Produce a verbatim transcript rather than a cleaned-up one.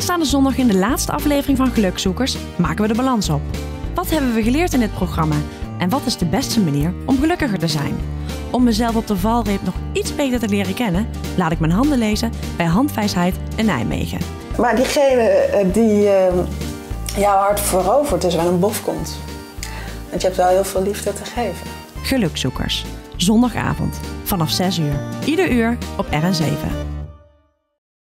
Aanstaande zondag in de laatste aflevering van Gelukzoekers maken we de balans op. Wat hebben we geleerd in dit programma? En wat is de beste manier om gelukkiger te zijn? Om mezelf op de valreep nog iets beter te leren kennen, laat ik mijn handen lezen bij Handwijsheid in Nijmegen. Maar diegene die uh, jouw hart verovert is wel een bof komt. Want je hebt wel heel veel liefde te geven. Gelukzoekers, zondagavond vanaf zes uur. Ieder uur op R N zeven.